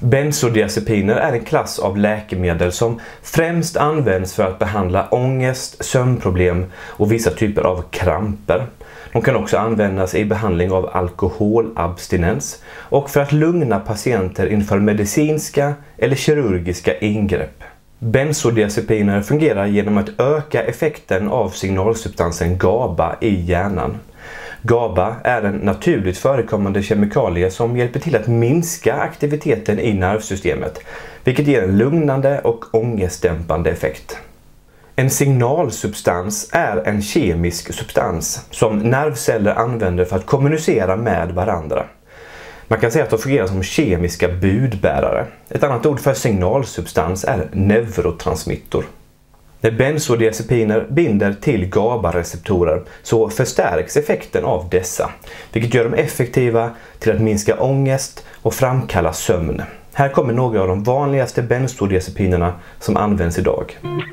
Bensodiazepiner är en klass av läkemedel som främst används för att behandla ångest, sömnproblem och vissa typer av kramper. De kan också användas i behandling av alkoholabstinens och för att lugna patienter inför medicinska eller kirurgiska ingrepp. Bensodiazepiner fungerar genom att öka effekten av signalsubstansen GABA i hjärnan. GABA är en naturligt förekommande kemikalie som hjälper till att minska aktiviteten i nervsystemet, vilket ger en lugnande och ångestdämpande effekt. En signalsubstans är en kemisk substans som nervceller använder för att kommunicera med varandra. Man kan säga att de fungerar som kemiska budbärare. Ett annat ord för signalsubstans är neurotransmittor. När bensodiazepiner binder till GABA-receptorer så förstärks effekten av dessa, vilket gör dem effektiva till att minska ångest och framkalla sömn. Här kommer några av de vanligaste bensodiazepinerna som används idag.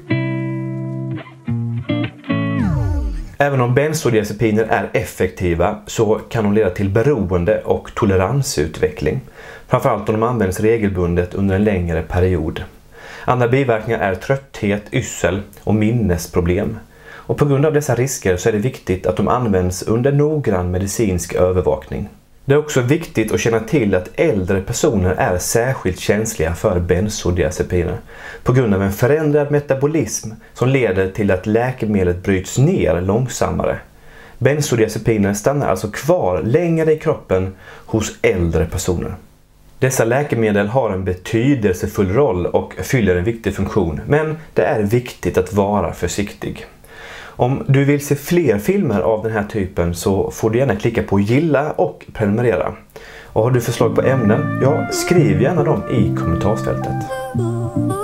Även om bensodiazepiner är effektiva så kan de leda till beroende och toleransutveckling, framförallt om de används regelbundet under en längre period. Andra biverkningar är trötthet, yrsel och minnesproblem. Och på grund av dessa risker så är det viktigt att de används under noggrann medicinsk övervakning. Det är också viktigt att känna till att äldre personer är särskilt känsliga för bensodiazepiner på grund av en förändrad metabolism som leder till att läkemedlet bryts ner långsammare. Bensodiazepiner stannar alltså kvar längre i kroppen hos äldre personer. Dessa läkemedel har en betydelsefull roll och fyller en viktig funktion, men det är viktigt att vara försiktig. Om du vill se fler filmer av den här typen så får du gärna klicka på gilla och prenumerera. Och har du förslag på ämnen, ja, skriv gärna dem i kommentarsfältet.